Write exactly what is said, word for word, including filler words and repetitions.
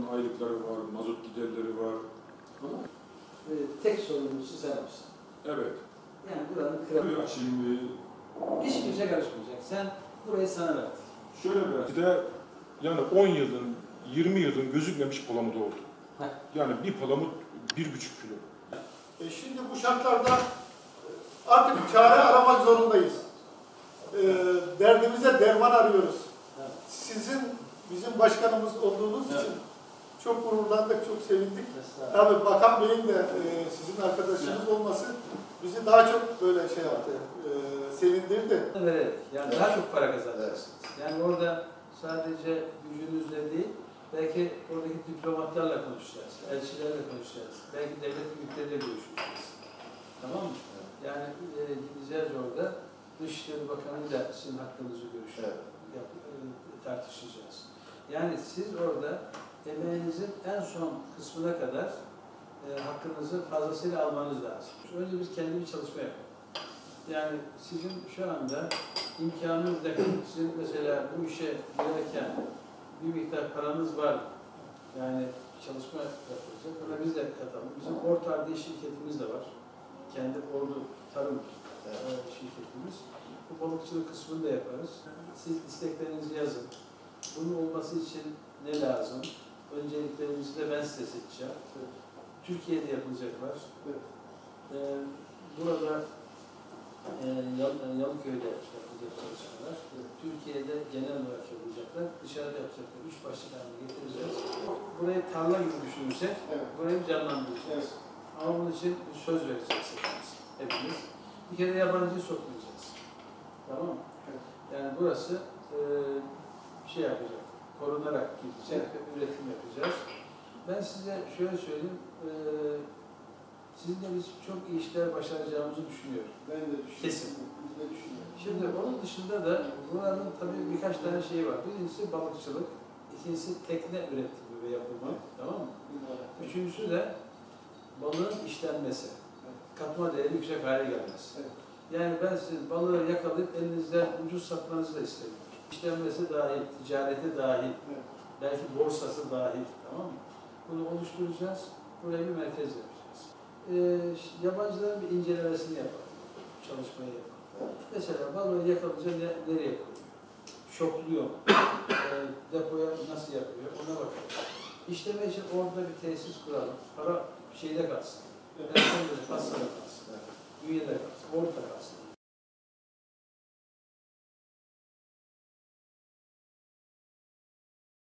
aylıkları var, mazot giderleri var. Ama e, tek sorumlusu sen olsun. Evet. Yani buranın kralı. Şimdi Hiç kimse karışmayacak. Sen burayı sana verdin. şöyle bir de yani on yılın, yirmi yılın gözükmemiş palamut oldu. Heh. Yani bir palamut bir buçuk kilo. E şimdi bu şartlarda artık çare aramak zorundayız. E, derdimize derman arıyoruz. Evet. Sizin bizim başkanımız olduğunuz Evet. için çok gururlandık, çok sevindik. Tabii Bakan Bey'in de e, sizin arkadaşınız evet. olması bizi daha çok böyle şey yaptı, e, sevindirdi. Evet, yani evet. daha çok para kazanacaksınız. Yani orada sadece gücünüzle değil, belki oradaki diplomatlarla konuşacağız, elçilerle konuşacağız, belki devlet büyükleriyle görüşeceğiz. Tamam mı? Evet. Yani e, gideceğiz orada, Dışişleri Bakanı'yla sizin hakkınızı görüşeceğiz, evet. e, tartışacağız. Yani siz orada emeğinizin en son kısmına kadar e, hakkınızı fazlasıyla almanız lazım. Önce biz kendi bir çalışma yapalım. Yani sizin şu anda imkanınız da, sizin mesela bu işe girerken bir miktar paranız var. Yani çalışma yapılacak. Ona biz de katalım. Bizim Orta diye şirketimiz de var. Kendi Ordu Tarım evet. şirketimiz. Bu balıkçılık kısmını da yaparız. Siz isteklerinizi yazın. Bunun olması için ne lazım? Önceliklerimizi de ben size seçeceğim. Evet. Türkiye'de yapılacaklar. Evet. Ee, burada e, Yal Yalıköy'de yapılacak çalışmalar. Evet. Türkiye'de genel olarak yapılacaklar. Dışarıda yapacaklar. Üç başlık haline getireceğiz. Burayı tarla gibi düşünürsek, evet. burayı canlandıracağız. Evet. Ama bunun için bir söz vereceğiz hepimiz. hepimiz. Bir kere yabancıyı sokmayacağız. Tamam mı? Evet. Yani burası e, şey yapacak, korunarak gidecek ve üretim yapacağız. Ben size şöyle söyleyeyim, e, sizinle biz çok iyi işler başaracağımızı düşünüyorum. Ben de düşünüyorum. Kesin. Biz de düşünüyoruz. Şimdi onun dışında da buranın tabii birkaç tane şeyi var. Birincisi balıkçılık, ikincisi tekne üretimi ve yapımı, tamam mı? Üçüncüsü de balığın işlenmesi, katma değeri yüksek hale gelmesi. Evet. Yani ben sizin balığı yakalayıp elinizden ucuz satmanızı da istemiyorum. İşlenmesi dahil, ticareti dahil, evet. belki borsası dahil, tamam mı? Bunu oluşturacağız, buraya bir merkez yapacağız. Ee, yabancıların bir incelemesini yapalım, çalışmayı yapalım. Evet. Mesela balığı yakalayınca ne, nereye koyuyor? Şokluyor mu? e, depoya nasıl yapıyor? Ona bakalım. İşleme için orada bir tesis kuralım. Para şeyde kalsın. Evet. Pastanede kalsın. Evet. Üyede kalsın. Orada kalsın.